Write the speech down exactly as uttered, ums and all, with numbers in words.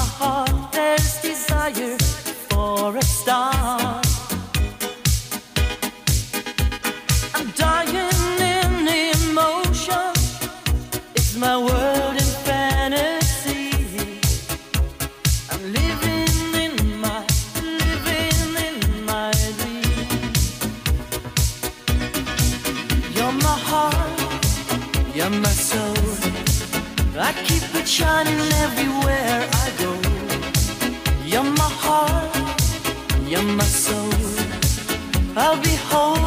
heart there's desire for a star. I'm dying in emotion. It's my world in fantasy. I'm living in my, living in my dream. You're my heart, you're my soul. I keep it shining everywhere I go. You're my heart, you're my soul. I'll be holding